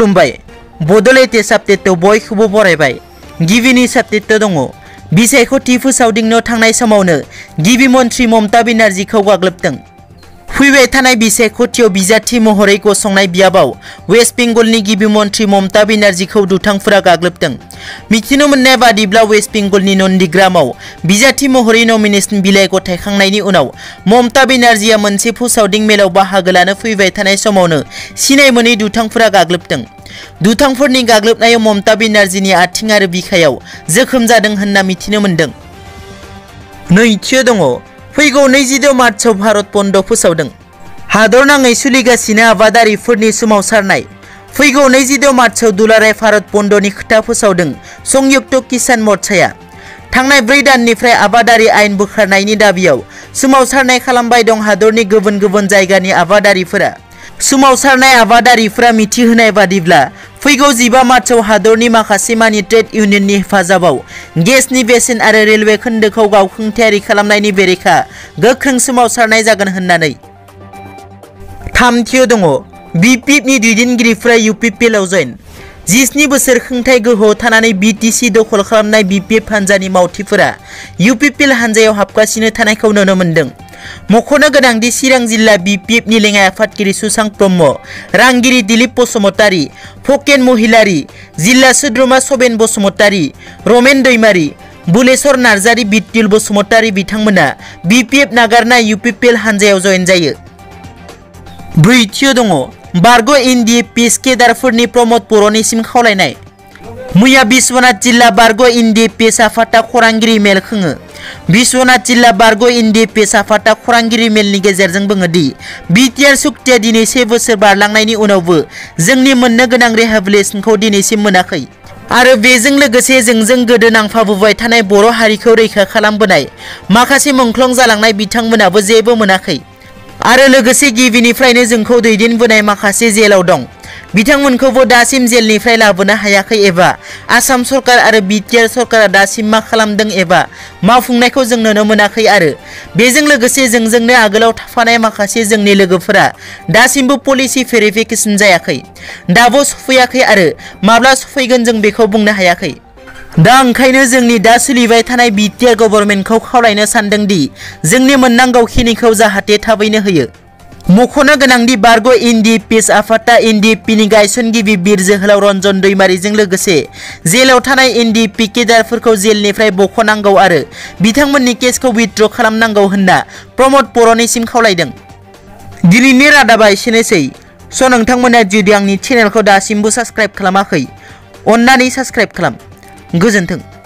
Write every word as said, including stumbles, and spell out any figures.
खुलुमबाय बड'लेण्ड साबटेटआव बयखौबो बरायबाय। गिबिनि साबटेट दङ बिसायख'थि फोसावदिंनो थांनाय समावनो गिबि मन्त्रि ममता बेनार्जीखौ गाग्लोबदों। फैबाय थानाय बिसायख'थियाव बिजाथि महरै गसंनाय बियाबाव वेस्ट बेंगलनि गिबि मन्त्रि ममता बेनार्जीखौ दुथांफोरा गाग्लोबदों। मिथिनो मोननाय बादिब्ला वेस्ट बेंगलनि नन्दीग्रामाव बिजाथि महरै नमिनेशन बिलाइ गथायखांनायनि उनाव ममता बेनार्जीया मोनसे फोसावदिं मेलाव बाहागो लानो फैबाय थानाय समावनो सिनाय मोनै दुथांफोरा गाग्लोबदों। दुथांफोरनि गाग्लोबनायाव ममता बेनार्जीनि आथिं आरो बिखायाव जोखोम जादों होनना मिथिनो मोन्दों। नैथियाव दङ फैगौ नैजिद' मार्चआव भारत बन्द फोसावदों। हादरनाङै सोलिगासिनो आबादारिफोरनि सोमावसारनाय फैगौ नैजिद' मार्चआव दुलाराय भारत बन्दनि खोथा फोसावदों संयुक्त किसान मोर्चाया। थांनाय ब्रै दाननिफ्राय आबादारि आयेन बोखारनायनि दाबियाव सोमावसारनाय खालामबाय दं हादरनि गुबुन गुबुन जायगानि आबादारिफोरा। सोमावसारनाय आबादारिफोरा मिथिहोनाय बादिब्ला फैगौ जिबा मार्चआव हादरनि माखासे मानि ट्रेड इउनियननि हेफाजाबाव गेसनि बेसेन आरो रेलवे खोन्दोखौ गावखुंथायारि खालामनायनि बेरेखा गोख्रों सोमावसारनाय जागोन होननानै। थामथियाव दङ बिपिएफनि दैदेनगिरिफोरा इउपिपिएलआव जयेन। जिस्नि बोसोर खुंथाय गोहोआव थानानै बिटिसि दखल खालामनाय बिपिएफ हान्जानि मावथिफोरा इउपिपिएल हान्जायाव हाबगासिनो थानायखौ नुनो मोन्दों। मख'नो गोनांदि चिरां जिल्ला बिपिएफनि लेङाइ आफादगिरि सुशांत ब्रह्म, रांगिरि दिलीप बसुमतारी, फकेन महिलारी, जिल्ला सोद्रोमा सबेन बसुमतारी, रमेन दैमारी, बुलेश्वर नार्जारी, बिट्युल बसुमतारी बिथांमोना बिपिएफ नागारना इउपिपिएल हान्जायाव जयेन जायो। ब्रैथियाव दङ बारग' एनडिए पेस केडारफोरनि प्रमद बर'निसिम खावलायनाय। मैया बिश्वनाथ जिल्ला बारग' एनडिए पेस आफादा खौरांगिरि मेल खुङो। बिश्वनाथ जिल्ला बारग' एनडिए पेस आफादा खौरांगिरि मेलनि गेजेरजों बुङो दि बिटिआर सुक्तिया दिनै से बोसोर बारलांनायनि उनावबो जोंनि मोननो गोनां रिहेबिलिटेसनखौ दिनैसिम मोनाखै आरो बेजों लोगोसे जोंजों गोदो नांफाबोबाय थानाय बर' हारिखौ रैखा खालामबोनाय माखासे मुंख्लं जालांनाय बिथांमोनाबो जेबो मोनाखै आरो लोगोसे गिबिनिफ्रायनो जोंखौ दैदेनबोनाय माखासे जेलाव दं बिथांमोनखौबो दासिम जेलनिफ्राय लाबोनो हायाखै एबा आसाम सरकार आरो बिटिआर सरकारा दासिम मा खालामदों एबा मावफुंनायखौ जों नुनो मोनाखै आरो बेजों लोगोसे जोंजोंनो आगोलाव थाफानाय माखासे जोंनि लोगोफोरा दासिमबो पलिसि भेरिफिकेसन जायाखै, दाबो सफैयाखै आरो माब्ला सफैगोन जों बेखौ बुंनो हायाखै। दा ओंखायनो जोंनि दा सोलिबाय थानाय बिटिआर गभर्नमेन्टखौ खावलायनो सानदों दि जोंनि मोननांगौखिनिखौ जाहाथे थाबैनो होयो। मख'नो गोनांदि बारग' एनडिए पेस आफादा एनडिएफपिनि गायसनगिरि बिर जोहोलाव रन्जन दैमारीजों लोगोसे जेलाव थानाय एनडिएफपि केडारफोरखौ जेलनिफ्राय बख'नांगौ आरो बिथांमोननि केसखौ उइथड्र खालामनांगौ होनना प्रमद बर'निसिम खावलायदों। दिनैनि रादाबा एसेनोसै। स' नोंथांमोना जुदि आंनि चेनेलखौ दासिमबो साबस्क्राइब खालामाखै अन्नानै साबस्क्राइब खालाम। गोजोन्थों।